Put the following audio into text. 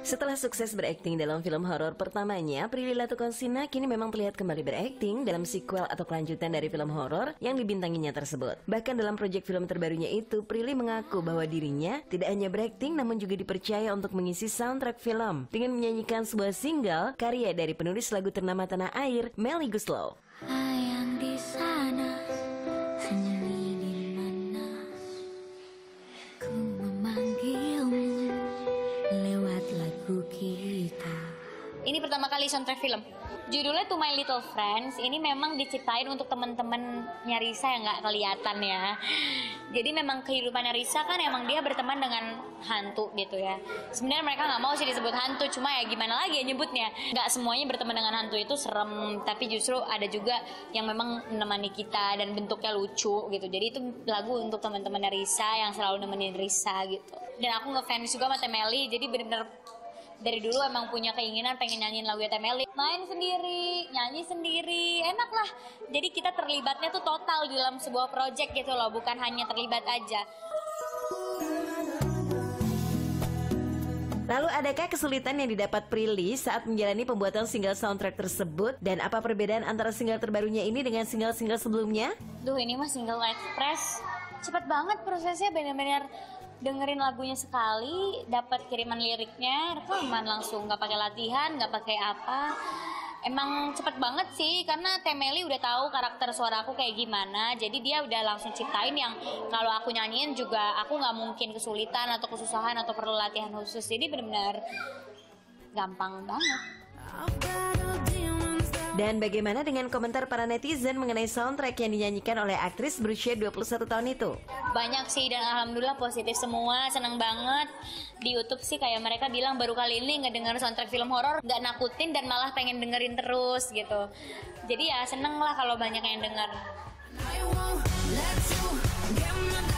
Setelah sukses berakting dalam film horor pertamanya, Prilly Latuconsina kini memang terlihat kembali berakting dalam sequel atau kelanjutan dari film horor yang dibintanginya tersebut. Bahkan dalam proyek film terbarunya itu, Prilly mengaku bahwa dirinya tidak hanya berakting namun juga dipercaya untuk mengisi soundtrack film dengan menyanyikan sebuah single karya dari penulis lagu ternama tanah air, Melly Goeslaw. Yang di sana sendiri di mana ku memanggilmu lewat lagu kita. Ini pertama kali soundtrack film. Judulnya To My Little Friends. Ini memang diciptain untuk teman-temannya Risa yang nggak kelihatan ya. Jadi memang kehidupannya Risa kan emang dia berteman dengan hantu gitu ya. Sebenarnya mereka nggak mau sih disebut hantu, cuma ya gimana lagi ya nyebutnya. Nggak semuanya berteman dengan hantu itu serem, tapi justru ada juga yang memang menemani kita dan bentuknya lucu gitu. Jadi itu lagu untuk teman-temannya Risa yang selalu nemenin Risa gitu. Dan aku ngefans juga sama Melly, jadi bener-bener dari dulu emang punya keinginan pengen nyanyiin lagu Melly. Main sendiri, nyanyi sendiri, enak lah. Jadi kita terlibatnya tuh total di dalam sebuah project gitu loh, bukan hanya terlibat aja. Lalu adakah kesulitan yang didapat Prilly saat menjalani pembuatan single soundtrack tersebut? Dan apa perbedaan antara single terbarunya ini dengan single-single sebelumnya? Duh, ini mah single express. Cepet banget prosesnya, bener-bener dengerin lagunya sekali, dapat kiriman liriknya, rekaman langsung, nggak pakai latihan, nggak pakai apa. Emang cepet banget sih, karena Melly udah tahu karakter suara aku kayak gimana, jadi dia udah langsung ciptain yang kalau aku nyanyiin juga aku nggak mungkin kesulitan atau kesusahan atau perlu latihan khusus, jadi benar-benar gampang banget. Dan bagaimana dengan komentar para netizen mengenai soundtrack yang dinyanyikan oleh aktris berusia 21 tahun itu? Banyak sih dan alhamdulillah positif semua, seneng banget. Di YouTube sih kayak mereka bilang baru kali ini ngedenger soundtrack film horor, gak nakutin dan malah pengen dengerin terus gitu. Jadi ya seneng lah kalau banyak yang denger.